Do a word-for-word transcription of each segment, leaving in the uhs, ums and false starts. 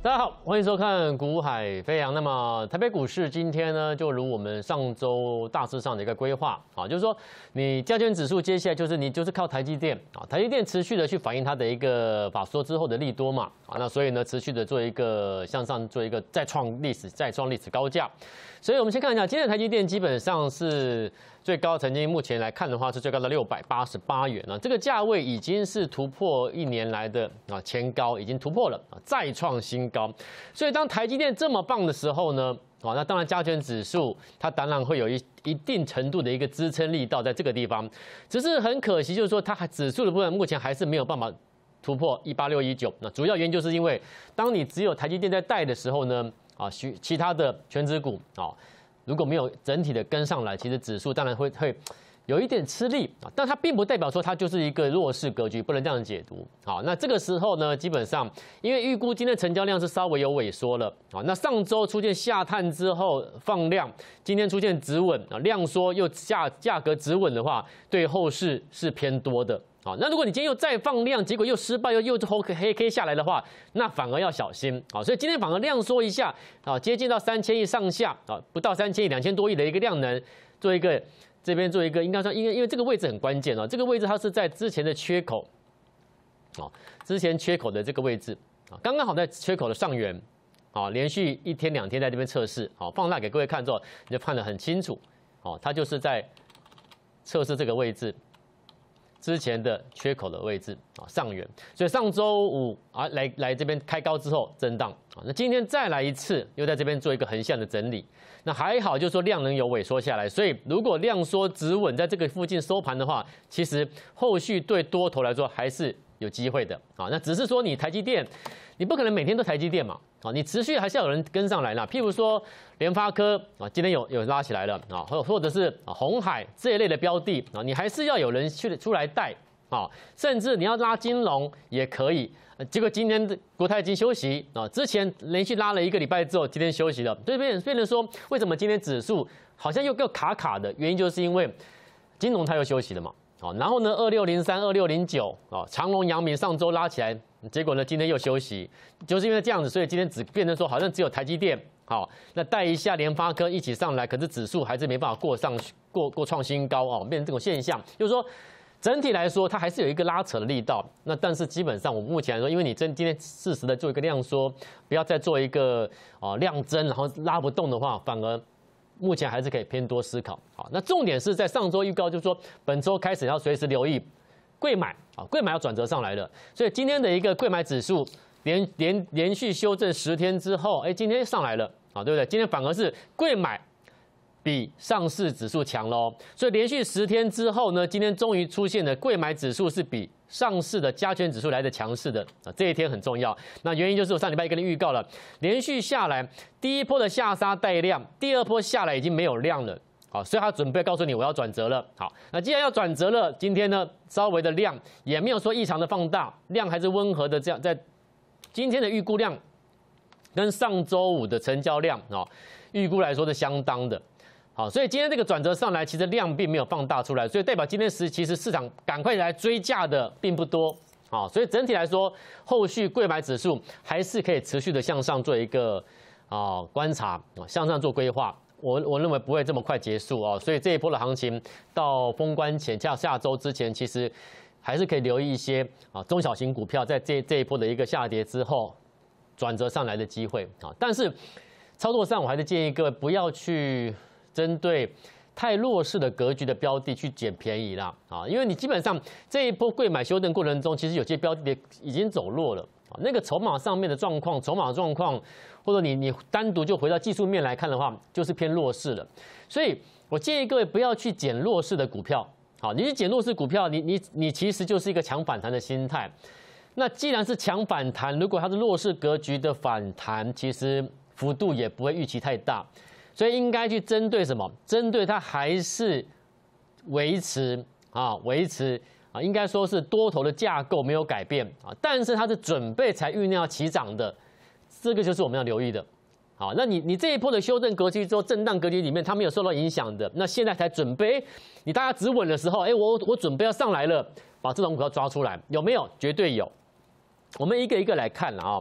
大家好，欢迎收看《股海飞扬》。那么台北股市今天呢，就如我们上周大致上的一个规划啊，就是说你加权指数接下来就是你就是靠台积电啊，台积电持续的去反映它的一个法说之后的利多嘛啊，那所以呢持续的做一个向上做一个再创历史再创历史高价。所以我们先看一下今天的台积电基本上是最高，曾经目前来看的话是最高的六百八十八元啊，这个价位已经是突破一年来的啊前高，已经突破了啊，再创新高。所以当台积电这么棒的时候呢，啊，那当然加权指数它当然会有一一定程度的一个支撑力道在这个地方，只是很可惜就是说它指数的部分目前还是没有办法突破一八六一九。那主要原因就是因为当你只有台积电在带的时候呢。啊，其其他的全指股啊，如果没有整体的跟上来，其实指数当然会会有一点吃力啊，但它并不代表说它就是一个弱势格局，不能这样解读。好，那这个时候呢，基本上因为预估今天成交量是稍微有萎缩了啊，那上周出现下探之后放量，今天出现止稳啊，量缩又价价格止稳的话，对后市是偏多的。好，那如果你今天又再放量，结果又失败，又又黑黑 K 下来的话，那反而要小心。好，所以今天反而量缩一下，啊，接近到三千亿上下，啊，不到三千亿，两千多亿的一个量能，做一个这边做一个，应该说，因为因为这个位置很关键哦，这个位置它是在之前的缺口，啊，之前缺口的这个位置，啊，刚刚好在缺口的上缘，啊，连续一天两天在这边测试，好，放大给各位看之后，你就看得很清楚，哦，它就是在测试这个位置。之前的缺口的位置啊，上缘，所以上周五啊来来这边开高之后震荡啊，那今天再来一次，又在这边做一个横向的整理，那还好，就是说量能有萎缩下来，所以如果量缩止稳在这个附近收盘的话，其实后续对多头来说还是有机会的啊，那只是说你台积电，你不可能每天都台积电嘛。啊，你持续还是要有人跟上来啦。譬如说联发科啊，今天有有拉起来了啊，或或者是鸿海这一类的标的啊，你还是要有人去出来带啊，甚至你要拉金融也可以。结果今天国泰金休息啊，之前连续拉了一个礼拜之后，今天休息了，对变变成说，为什么今天指数好像又又卡卡的？原因就是因为金融它又休息了嘛。好，然后呢，二六零三、二六零九啊，长荣、阳明上周拉起来。结果呢，今天又休息，就是因为这样子，所以今天只变成说好像只有台积电好，那带一下联发科一起上来，可是指数还是没办法过上过过创新高哦，变成这种现象，就是说整体来说它还是有一个拉扯的力道。那但是基本上我目前来说，因为你真今天适时的做一个量缩，不要再做一个啊量增，然后拉不动的话，反而目前还是可以偏多思考。好，那重点是在上周预告，就是说本周开始要随时留意。贵买啊，贵买要转折上来了，所以今天的一个贵买指数连连连续修正十天之后，哎，今天上来了啊，对不对？今天反而是贵买比上市指数强喽，所以连续十天之后呢，今天终于出现了贵买指数是比上市的加权指数来的强势的啊，这一天很重要。那原因就是我上礼拜跟你预告了，连续下来第一波的下杀带量，第二波下来已经没有量了。好，所以他准备告诉你我要转折了。好，那既然要转折了，今天呢稍微的量也没有说异常的放大，量还是温和的这样，在今天的预估量跟上周五的成交量啊，预估来说是相当的。好，所以今天这个转折上来，其实量并没有放大出来，所以代表今天时其实市场赶快来追价的并不多。好，所以整体来说，后续贵买指数还是可以持续的向上做一个啊观察啊，向上做规划。我我认为不会这么快结束哦，所以这一波的行情到封关前，下下周之前，其实还是可以留意一些啊中小型股票在这这一波的一个下跌之后转折上来的机会啊。但是操作上，我还是建议各位不要去针对太弱势的格局的标的去捡便宜啦啊，因为你基本上这一波贵买修正过程中，其实有些标的已经走弱了啊，那个筹码上面的状况，筹码状况。或者你你单独就回到技术面来看的话，就是偏弱势了。所以我建议各位不要去捡弱势的股票。好，你去捡弱势股票，你你你其实就是一个强反弹的心态。那既然是强反弹，如果它是弱势格局的反弹，其实幅度也不会预期太大。所以应该去针对什么？针对它还是维持啊，维持啊，应该说是多头的架构没有改变啊，但是它是准备才酝酿起涨的。这个就是我们要留意的，好，那你你这一波的修正格局之后，震荡格局里面它没有受到影响的，那现在才准备，你大家止稳的时候，哎，我我准备要上来了，把这种股票抓出来，有没有？绝对有。我们一个一个来看了啊，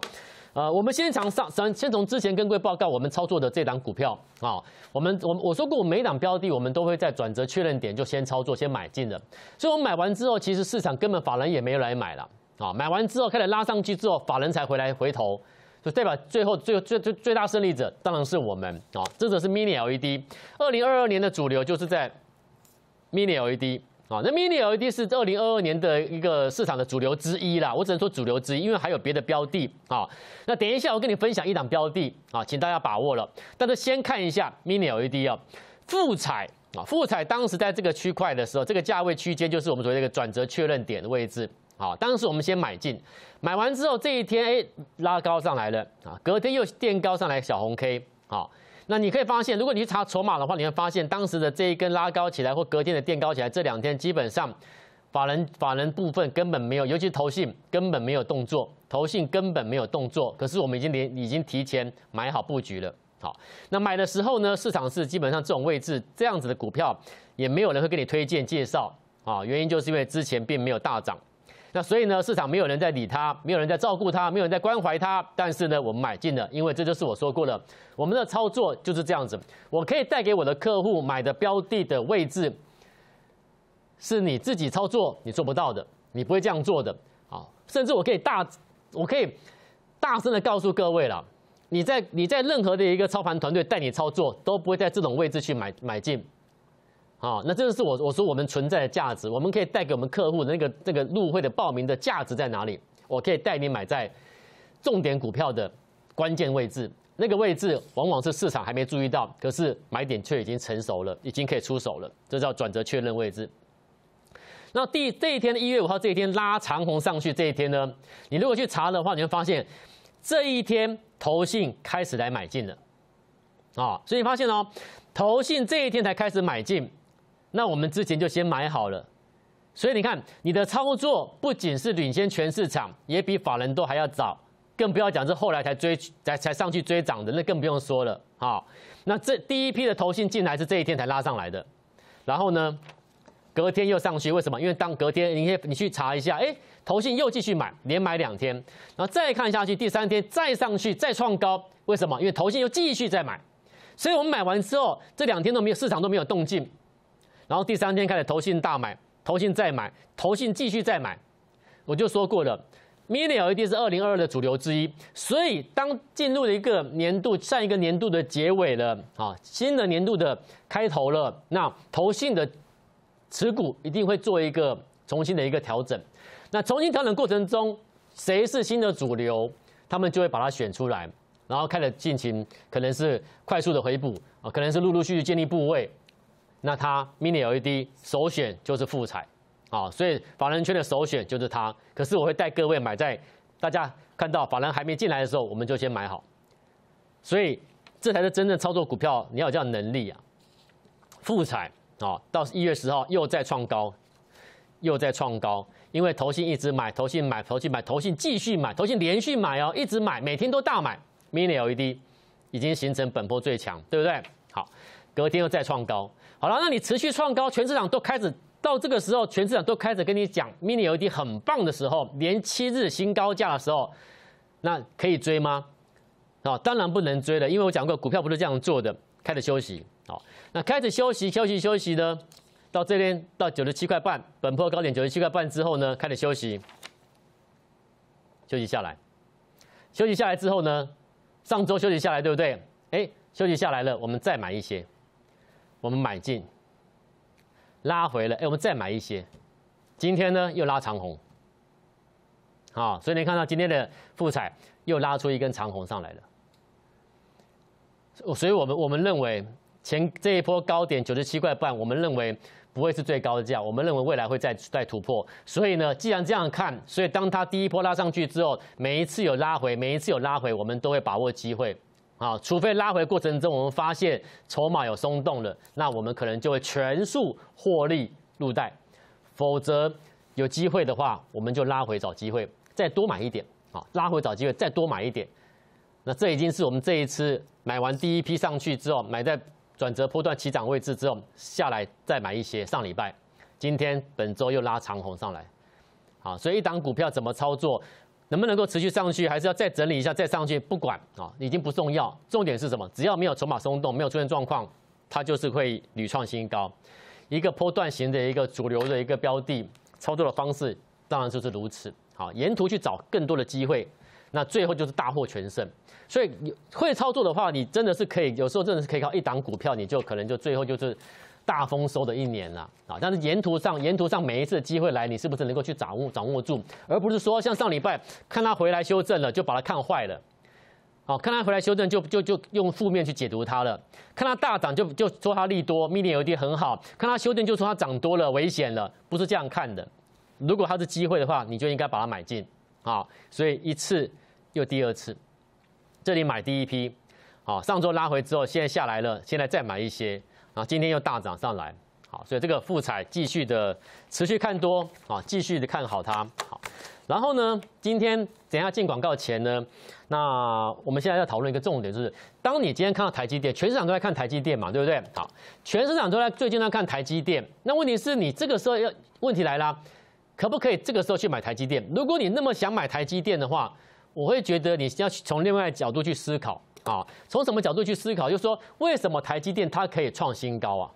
呃，我们先从上先先从之前跟各位报告我们操作的这档股票啊，我们我我说过，我每一档标的我们都会在转折确认点就先操作，先买进的。所以我们买完之后，其实市场根本法人也没有来买了啊。买完之后开始拉上去之后，法人才回来回头，就代表最后最最最最大胜利者当然是我们啊。这个是 Mini L E D， 二零二二年的主流就是在 Mini L E D。啊，那 Mini L E D 是二零二二年的一个市场的主流之一啦，我只能说主流之一，因为还有别的标的啊。那等一下我跟你分享一档标的啊，请大家把握了。但是先看一下 Mini L E D 啊，富彩啊，富彩当时在这个区块的时候，这个价位区间就是我们所谓的一个转折确认点的位置。好，当时我们先买进，买完之后这一天哎拉高上来了啊，隔天又垫高上来小红 K 好。那你可以发现，如果你去查筹码的话，你会发现当时的这一根拉高起来，或隔天的垫高起来，这两天基本上法人法人部分根本没有，尤其是投信根本没有动作，投信根本没有动作。可是我们已经连已经提前买好布局了。好，那买的时候呢，市场是基本上这种位置这样子的股票，也没有人会给你推荐介绍啊，原因就是因为之前并没有大涨。那所以呢，市场没有人在理它，没有人在照顾它，没有人在关怀它。但是呢，我们买进了，因为这就是我说过的，我们的操作就是这样子。我可以带给我的客户买的标的的位置，是你自己操作你做不到的，你不会这样做的啊。甚至我可以大，我可以大声的告诉各位了，你在你在任何的一个操盘团队带你操作，都不会在这种位置去买买进。好，那这就是我我说我们存在的价值，我们可以带给我们客户的那个那个入会的报名的价值在哪里？我可以带你买在重点股票的关键位置，那个位置往往是市场还没注意到，可是买点却已经成熟了，已经可以出手了，这叫转折确认位置。那第这一天一月五号这一天拉长红上去这一天呢，你如果去查的话，你会发现这一天投信开始来买进了，啊，所以你发现哦，投信这一天才开始买进。那我们之前就先买好了，所以你看，你的操作不仅是领先全市场，也比法人都还要早，更不要讲是后来才追才才上去追涨的，那更不用说了。好，那这第一批的投信进来是这一天才拉上来的，然后呢，隔天又上去，为什么？因为当隔天你你去查一下，哎，投信又继续买，连买两天，然后再看下去，第三天再上去再创高，为什么？因为投信又继续再买，所以我们买完之后，这两天都没有市场都没有动静。然后第三天开始投信大买，投信再买，投信继续再买，我就说过了 ，Mini L E D 是二零二二的主流之一，所以当进入了一个年度，上一个年度的结尾了，啊，新的年度的开头了，那投信的持股一定会做一个重新的一个调整，那重新调整过程中，谁是新的主流，他们就会把它选出来，然后开始进行可能是快速的回补，啊，可能是陆陆续续建立部位。那它 Mini L E D 首选就是富彩，啊，所以法人圈的首选就是它。可是我会带各位买在大家看到法人还没进来的时候，我们就先买好。所以这才是真正操作股票你要有这样的能力啊。富彩啊，到一月十号又再创高，又再创高，因为投信一直买，投信买，投信买，投信继续买，投信连续买哦，一直买，每天都大买 ，Mini L E D 已经形成本波最强，对不对？好，隔天又再创高。好了，那你持续创高，全市场都开始到这个时候，全市场都开始跟你讲 Mini L E D 很棒的时候，连七日新高价的时候，那可以追吗？啊，当然不能追了，因为我讲过，股票不是这样做的，开始休息。好，那开始休息，休息，休息呢，到这边到九十七块半，本波高点九十七块半之后呢，开始休息，休息下来，休息下来之后呢，上周休息下来，对不对？哎，休息下来了，我们再买一些。我们买进，拉回了，哎，我们再买一些。今天呢又拉长红，好，所以你看到今天的富彩又拉出一根长红上来了。所以我们我们认为前这一波高点九十七块半，我们认为不会是最高的价，我们认为未来会再再突破。所以呢，既然这样看，所以当它第一波拉上去之后，每一次有拉回，每一次有拉回，我们都会把握机会。啊，除非拉回过程中我们发现筹码有松动了，那我们可能就会全数获利入袋，否则有机会的话，我们就拉回找机会，再多买一点啊，拉回找机会再多买一点。那这已经是我们这一次买完第一批上去之后，买在转折波段起涨位置之后下来再买一些。上礼拜，今天本周又拉长红上来，好，所以一档股票怎么操作？ 能不能够持续上去，还是要再整理一下再上去，不管啊，已经不重要。重点是什么？只要没有筹码松动，没有出现状况，它就是会屡创新高。一个波段型的一个主流的一个标的操作的方式，当然就是如此。好，沿途去找更多的机会，那最后就是大获全胜。所以会操作的话，你真的是可以，有时候真的是可以靠一档股票，你就可能就最后就是大丰收的一年了啊！但是沿途上，沿途上每一次的机会来，你是不是能够去掌握掌握住，而不是说像上礼拜看它回来修正了，就把它看坏了。好，看它回来修正就就就用负面去解读它了。看它大涨就就说它利多 ，mini 有一跌很好；看它修正就说它涨多了，危险了，不是这样看的。如果它是机会的话，你就应该把它买进啊！所以一次又第二次。这里买第一批，好，上周拉回之后，现在下来了，现在再买一些，然后今天又大涨上来，好，所以这个富彩继续的持续看多，啊，继续的看好它，好，然后呢，今天等一下进广告前呢，那我们现在要讨论一个重点，就是当你今天看到台积电，全市场都在看台积电嘛，对不对？好，全市场都在最近在看台积电，那问题是你这个时候要问题来啦，可不可以这个时候去买台积电？如果你那么想买台积电的话，我会觉得你要从另外的角度去思考啊，从什么角度去思考？就是说，为什么台积电它可以创新高啊？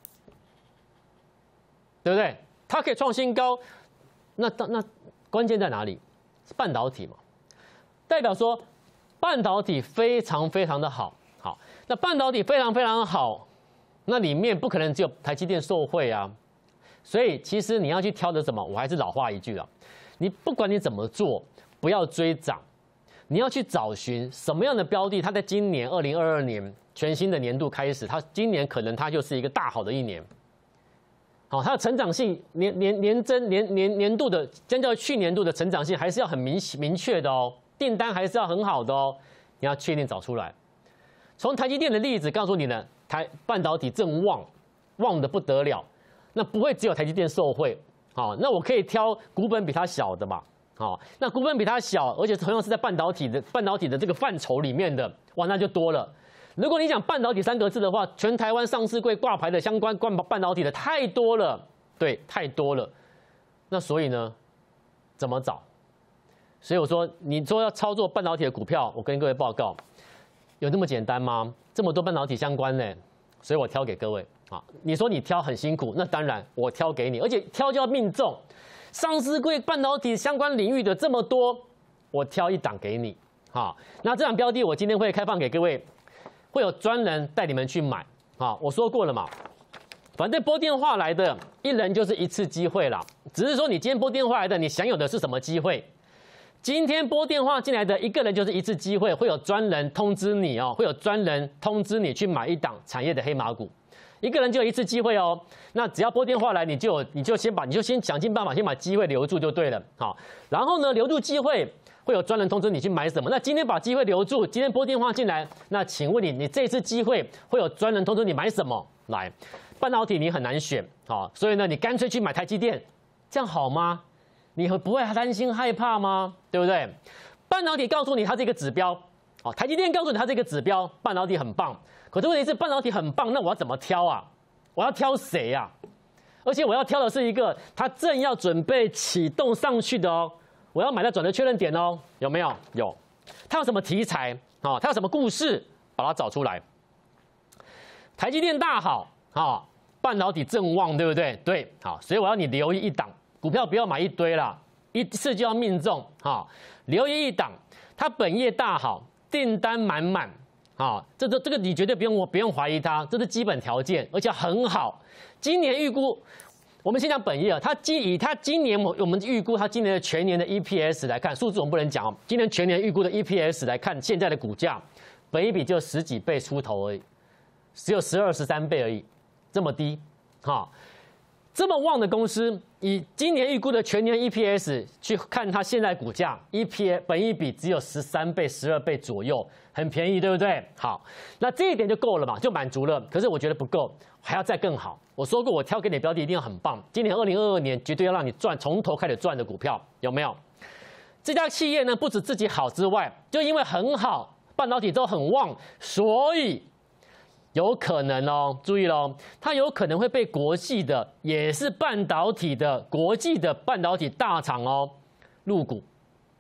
对不对？它可以创新高，那那关键在哪里？是半导体嘛，代表说半导体非常非常的好。好，那半导体非常非常好，那里面不可能只有台积电受惠啊。所以其实你要去挑的什么？我还是老话一句了，你不管你怎么做。不要追涨，你要去找寻什么样的标的，它在今年二零二二年全新的年度开始，它今年可能它就是一个大好的一年。好，它的成长性年年年增年年年度的相较于去年度的成长性还是要很明明确的哦，订单还是要很好的哦，你要确定找出来。从台积电的例子告诉你呢，台半导体正旺，旺的不得了，那不会只有台积电受惠。好，那我可以挑股本比它小的嘛。好，那股本比它小，而且同样是在半导体的半导体的这个范畴里面的，哇，那就多了。如果你讲半导体三个字的话，全台湾上市柜挂牌的相关关半导体的太多了，对，太多了。那所以呢，怎么找？所以我说，你说要操作半导体的股票，我跟各位报告，有那么简单吗？这么多半导体相关呢，所以我挑给各位啊。你说你挑很辛苦，那当然我挑给你，而且挑就要命中。上市柜半导体相关领域的这么多，我挑一档给你，好，那这档标的我今天会开放给各位，会有专人带你们去买，好，我说过了嘛，反正拨电话来的一人就是一次机会啦，只是说你今天拨电话来的，你享有的是什么机会？今天拨电话进来的一个人就是一次机会，会有专人通知你哦，会有专人通知你去买一档产业的黑马股。一个人就有一次机会哦，那只要拨电话来，你就你就先把你就先想尽办法先把机会留住就对了，好，然后呢留住机会会有专人通知你去买什么。那今天把机会留住，今天拨电话进来，那请问你，你这次机会会有专人通知你买什么？来，半导体你很难选，好，所以呢你干脆去买台积电，这样好吗？你会不会担心害怕吗？对不对？半导体告诉你它是一个指标，哦，台积电告诉你它是一个指标，半导体很棒。可是问题是半导体很棒，那我要怎么挑啊？我要挑谁啊？而且我要挑的是一个它正要准备启动上去的哦，我要买到转折确认点哦，有没有？有。它有什么题材？哦，它有什么故事？把它找出来。台积电大好，啊，半导体正旺，对不对？对，好，所以我要你留意一档股票，不要买一堆啦，一次就要命中，哈，留意一档，它本业大好，订单满满。啊，这这这个你绝对不用我不用怀疑它，这是基本条件，而且很好。今年预估，我们先讲本业啊，它今以它今年我我们预估它今年的全年的 E P S 来看，数字我们不能讲哦。今年全年预估的 E P S 来看，现在的股价，本益比就十几倍出头而已，只有十二十三倍而已，这么低，哈，这么旺的公司，以今年预估的全年 E P S 去看它现在股价 ，E P 本益比只有十三倍、十二倍左右。很便宜，对不对？好，那这一点就够了嘛，就满足了。可是我觉得不够，还要再更好。我说过，我挑给你的标的一定要很棒。今年二零二二年绝对要让你赚，从头开始赚的股票有没有？这家企业呢，不止自己好之外，就因为很好，半导体都很旺，所以有可能哦，注意喽，它有可能会被国际的，也是半导体的国际的半导体大厂哦入股。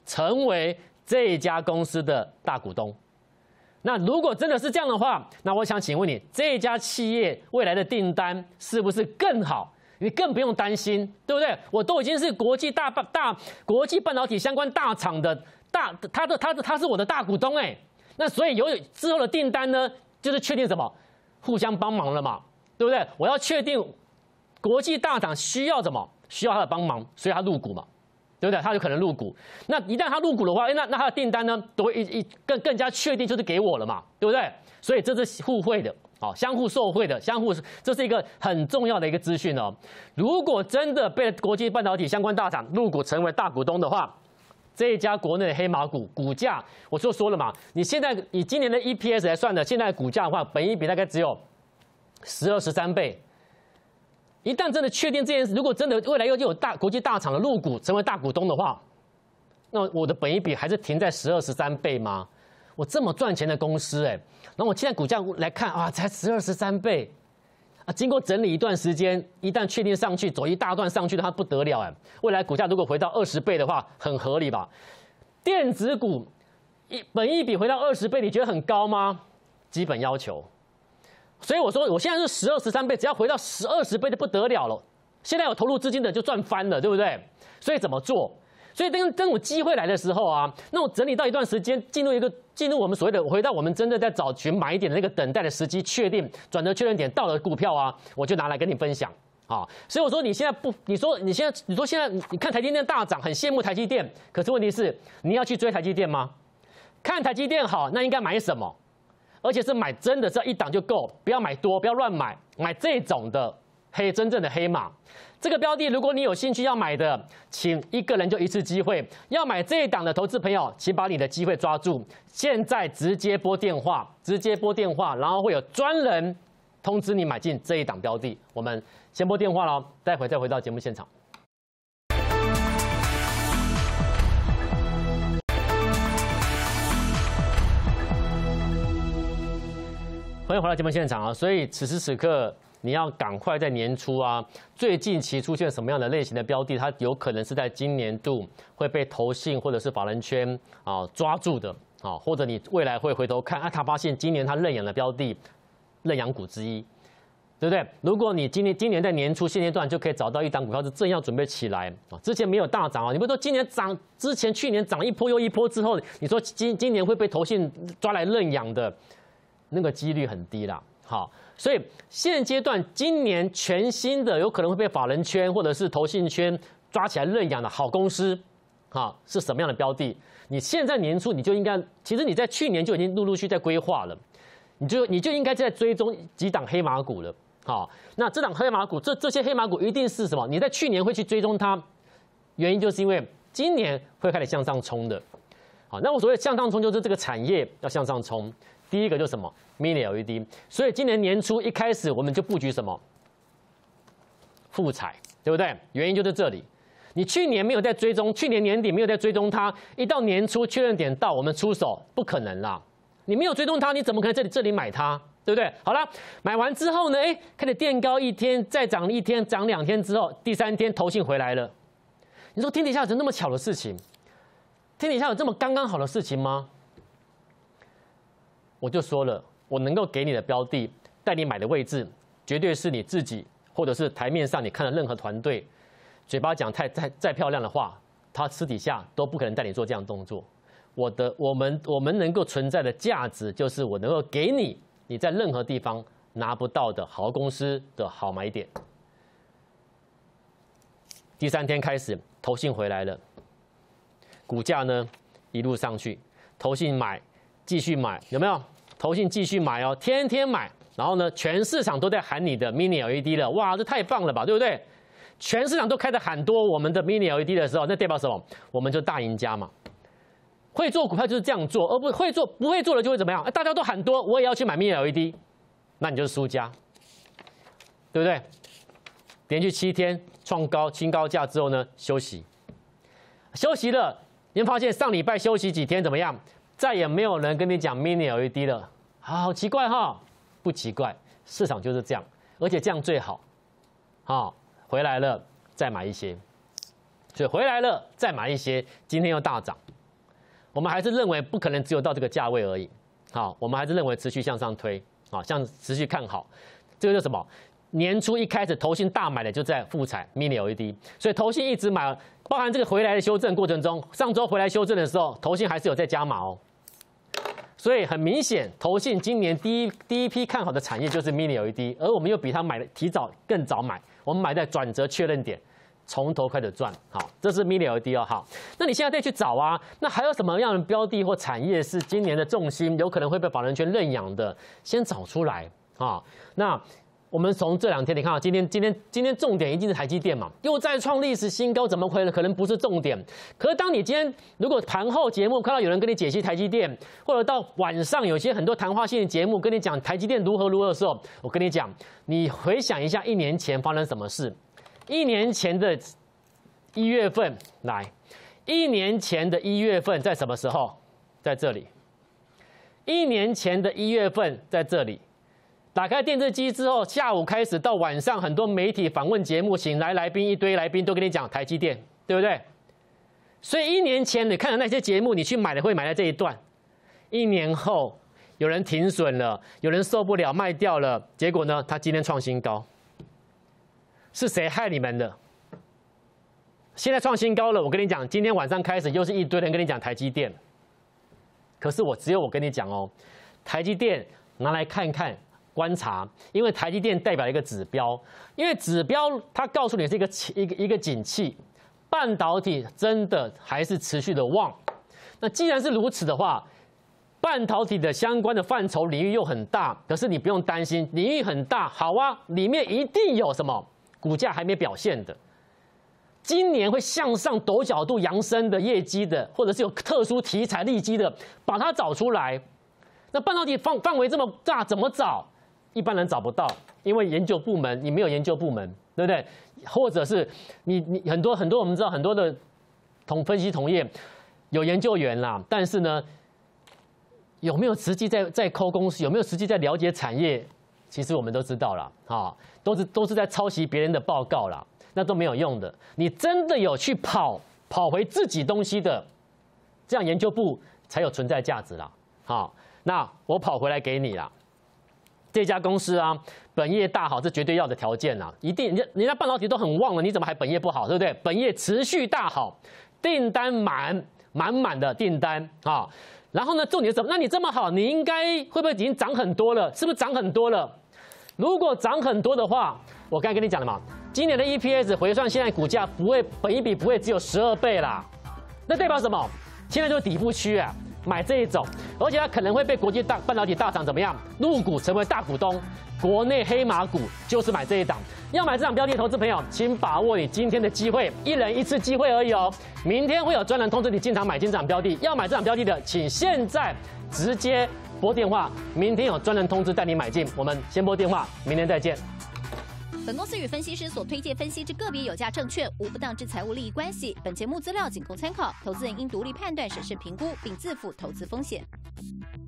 成为这一家公司的大股东。那如果真的是这样的话，那我想请问你，这家企业未来的订单是不是更好？你更不用担心，对不对？我都已经是国际大半大国际半导体相关大厂的大，他的他的他是我的大股东哎。那所以有之后的订单呢，就是确定什么，互相帮忙了嘛，对不对？我要确定国际大厂需要什么，需要他的帮忙，所以他入股嘛，对不对？他有可能入股。那一旦他入股的话，哎，那那他的订单呢，都会一一更更加确定就是给我了嘛，对不对？所以这是互惠的。好，相互受惠的，相互，这是一个很重要的一个资讯哦。如果真的被国际半导体相关大厂入股成为大股东的话，这一家国内的黑马股股价，我就说了嘛，你现在以今年的 E P S 来算的，现在的股价的话，本益比大概只有十二十三倍。一旦真的确定这件事，如果真的未来又有大国际大厂的入股成为大股东的话，那我的本益比还是停在十二十三倍吗？我这么赚钱的公司，哎，然后我现在股价来看啊，才十二十三倍，啊，经过整理一段时间，一旦确定上去，走一大段上去的话不得了，哎，未来股价如果回到二十倍的话，很合理吧？电子股一本益比回到二十倍，你觉得很高吗？基本要求。所以我说，我现在是十二十三倍，只要回到十二十倍就不得了了。现在有投入资金的就赚翻了，对不对？所以怎么做？所以当当我机会来的时候啊，那我整理到一段时间，进入一个进入我们所谓的回到我们真正在找寻买点的那个等待的时机，确定转折确认点到了股票啊，我就拿来跟你分享啊。所以我说你现在不，你说你现在你说现在你看台积电大涨，很羡慕台积电，可是问题是你要去追台积电吗？看台积电好，那应该买什么？而且是买真的，只要一档就够，不要买多，不要乱买，买这种的黑真正的黑马。这个标的，如果你有兴趣要买的，请一个人就一次机会。要买这一档的投资朋友，请把你的机会抓住。现在直接拨电话，直接拨电话，然后会有专人通知你买进这一档标的。我们先拨电话喽，待会再回到节目现场。欢迎回到节目现场啊！所以此时此刻，你要赶快在年初啊，最近期出现什么样的类型的标的，它有可能是在今年度会被投信或者是法人圈啊抓住的啊，或者你未来会回头看啊，他发现今年他认养的标的，认养股之一，对不对？如果你今年今年在年初现阶段就可以找到一档股票是正要准备起来啊，之前没有大涨啊，你不说今年涨之前去年涨一波又一波之后，你说今今年会被投信抓来认养的？那个几率很低啦，好，所以现阶段今年全新的有可能会被法人圈或者是投信圈抓起来认养的好公司，好是什么样的标的？你现在年初你就应该，其实你在去年就已经陆陆续在规划了，你就你就应该在追踪几档黑马股了，好，那这档黑马股，这这些黑马股一定是什么？你在去年会去追踪它，原因就是因为今年会开始向上冲的，好，那我所谓向上冲就是这个产业要向上冲。第一个就是什么 Mini L E D， 所以今年年初一开始我们就布局什么富彩，对不对？原因就是这里，你去年没有在追踪，去年年底没有在追踪它，一到年初确认点到，我们出手不可能啦。你没有追踪它，你怎么可能这里这里买它，对不对？好了，买完之后呢，哎，开始垫高一天，再涨一天，涨两天之后，第三天投信回来了。你说天底下有那么巧的事情？天底下有这么刚刚好的事情吗？我就说了，我能够给你的标的，带你买的位置，绝对是你自己，或者是台面上你看的任何团队，嘴巴讲太再再漂亮的话，他私底下都不可能带你做这样的动作。我的我们我们能够存在的价值，就是我能够给你你在任何地方拿不到的好公司的好买点。第三天开始，投信回来了，股价呢一路上去，投信买。继续买有没有？投信继续买哦，天天买。然后呢，全市场都在喊你的 Mini L E D 了，哇，这太棒了吧，对不对？全市场都开始喊多我们的 Mini L E D 的时候，那代表什么？我们就大赢家嘛。会做股票就是这样做，而不会做不会做的就会怎么样？大家都喊多，我也要去买 Mini L E D， 那你就是输家，对不对？连续七天创高新高价之后呢，休息，休息了，你会发现上礼拜休息几天怎么样？再也没有人跟你讲 Mini L E D 了，好奇怪哈，不奇怪，市场就是这样，而且这样最好，好，回来了再买一些，所以回来了再买一些，今天又大涨， 我们还是认为不可能只有到这个价位而已。好，我们还是认为持续向上推，啊，像持续看好。这个就是什么？年初一开始投信大买的就在富彩 mini L E D， 所以投信一直买，包含这个回来的修正过程中，上周回来修正的时候，投信还是有在加码哦。所以很明显，投信今年第一第一批看好的产业就是 mini L E D， 而我们又比它买的提早更早买，我们买在转折确认点，从头开始赚。好，这是 mini L E D 哦。好，那你现在再去找啊，那还有什么样的标的或产业是今年的重心，有可能会被法人圈认养的，先找出来啊。那我们从这两天，你看啊，今天今天今天重点一定是台积电嘛，又再创历史新高，怎么会可能不是重点？可是当你今天如果盘后节目看到有人跟你解析台积电，或者到晚上有些很多谈话性的节目跟你讲台积电如何如何的时候，我跟你讲，你回想一下一年前发生什么事？一年前的一月份来，一年前的一月份在什么时候？在这里。一年前的一月份在这里。打开电视机之后，下午开始到晚上，很多媒体访问节目，请来来宾一堆来宾都跟你讲台积电，对不对？所以一年前你看的那些节目，你去买的会买在这一段。一年后有人停损了，有人受不了卖掉了，结果呢，它今天创新高，是谁害你们的？现在创新高了，我跟你讲，今天晚上开始又是一堆人跟你讲台积电，可是我只有我跟你讲哦，台积电拿来看看。观察，因为台积电代表一个指标，因为指标它告诉你是一个一个一个景气，半导体真的还是持续的旺。那既然是如此的话，半导体的相关的范畴领域又很大，可是你不用担心，领域很大，好啊，里面一定有什么股价还没表现的，今年会向上陡角度扬升的业绩的，或者是有特殊题材利基的，把它找出来。那半导体范范围这么大，怎么找？一般人找不到，因为研究部门你没有研究部门，对不对？或者是你你很多很多我们知道很多的同分析同业有研究员啦，但是呢，有没有实际在在抠公司，有没有实际在了解产业？其实我们都知道了，啊，都是都是在抄袭别人的报告啦，那都没有用的。你真的有去跑跑回自己东西的，这样研究部才有存在价值啦。好，那我跑回来给你啦。这家公司啊，本业大好是绝对要的条件啊，一定人家人家半导体都很旺了，你怎么还本业不好，对不对？本业持续大好，订单满满满的订单啊。然后呢，重点是什么？那你这么好，你应该会不会已经涨很多了？是不是涨很多了？如果涨很多的话，我刚才跟你讲了嘛，今年的 E P S 回算现在股价不会，本益比不会只有十二倍啦，那代表什么？现在就是底部区啊。买这一种，而且它可能会被国际大半导体大厂怎么样入股成为大股东，国内黑马股就是买这一档。要买这档标的，投资朋友，请把握你今天的机会，一人一次机会而已哦。明天会有专人通知你进场买进这档标的，要买这档标的的，请现在直接拨电话，明天有专人通知带你买进。我们先拨电话，明天再见。 本公司与分析师所推荐分析之个别有价证券无不当之财务利益关系。本节目资料仅供参考，投资人应独立判断、审慎评估，并自负投资风险。